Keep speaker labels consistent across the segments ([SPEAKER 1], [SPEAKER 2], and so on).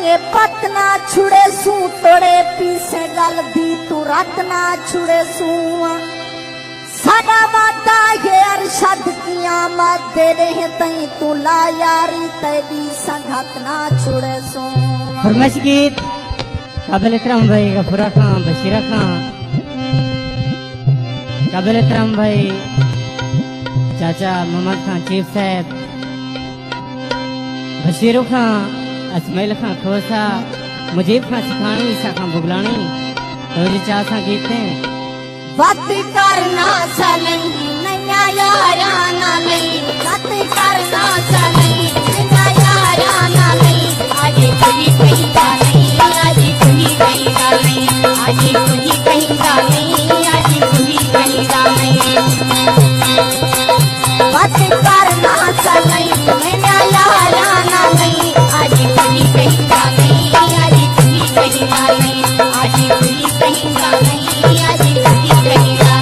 [SPEAKER 1] के पत ना छुड़े सू तोड़े पीछे गल दी तू रत ना छुड़े सू साडा वादा ये अरशद किया मत दे रहे तई तू ला यारी तेरी संगत ना छुड़े सू।
[SPEAKER 2] फरमाइश गीत काबिल इकराम भाई गफूरा खां बशीरा खां, काबिल इकराम भाई चाचा मोहम्मद खां चीफ साहब, बशीरू खां असमाइल खां खोसा, मुजीब खां सिखानी, ईसा खां बुगलानी, रोज चाह सा गीत हैं।
[SPEAKER 1] बात करना सनई नैया यारा ना नहीं, बात करना सनई नैया यारा ना नहीं, आज कोई कहीं नहीं, आज कोई कहीं नहीं, आज कोई कहीं नहीं, आज कोई कहीं नहीं। बात करना सनई नैया यारा ना नहीं, आज कोई कहीं नहीं, आज कोई कहीं नहीं, आज कोई कहीं नहीं, आज कोई कहीं नहीं।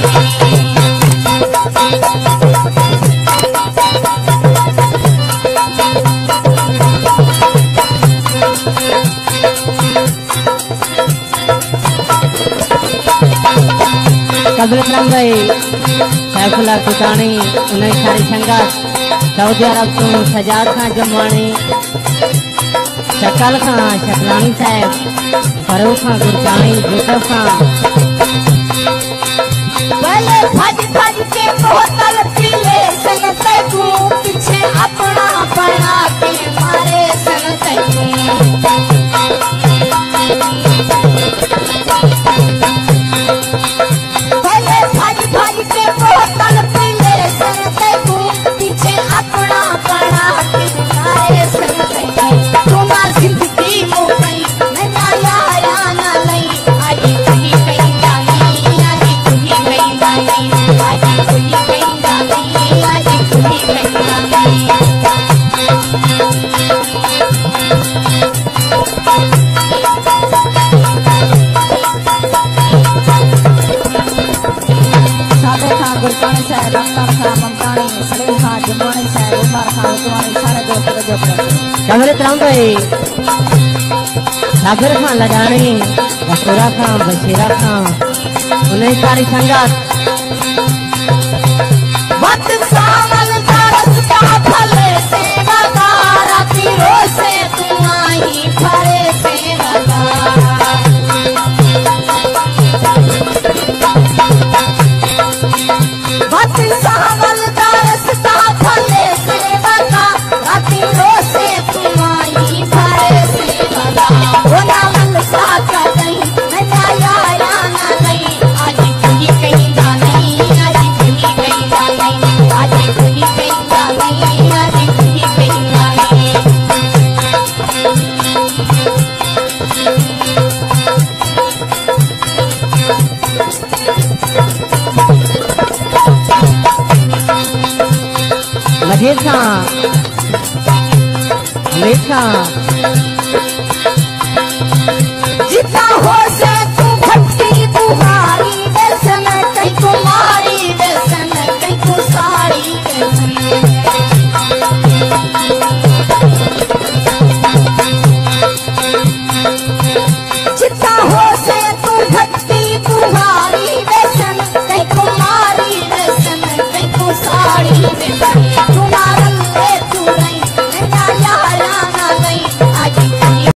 [SPEAKER 2] काबिल इकराम भाई सैफुल्ला कुतानी, उन्हें सारी संगत, सऊदी अरब तो सजाद खां जमवानी, शकल खां शकलानी साहब, फरूख खां गुरजानी, यूसुफ खां
[SPEAKER 1] पहले भज भज के बोतल पीले संगते तू पीछे अपना बना के मारे संगते पहले भज भज के बोतल पीले संगते तू पीछे अपना बना के मारे संगते तुमा जिंदगी मोकई नैया यारा ना नहीं, आज कोई कहीं नहीं, आज कोई कहीं नहीं, आज कोई कहीं नहीं, आज कोई कहीं नहीं। सादे खां गुरकानी साहब, रमदान खां ममतानी, सलीम खां जमवानी साहब, उमर खां उतवानी, सारे दोस्त को जोड़
[SPEAKER 2] काबिल इकराम भाई साबिर खां लगानी, गफूरा खां बशीरा खां, उन्हें सारी संगत।
[SPEAKER 1] वक्त सावल का रस्ता भले से वगारा, तीरो से तू आई भरे से वगारा। वक्त सावल का रस्ता भले से वगारा, तीरो से तू आई भरे से वगारा। वो नामल सा का नहीं नैया यारा ना नहीं, आज कोई कहीं नहीं, आज कोई कहीं नहीं, आज कोई कहीं नहीं, आज कोई कहीं नहीं।
[SPEAKER 2] मजीद खां, हमीद खां,
[SPEAKER 1] जितना हो से तू भट्टी बुहा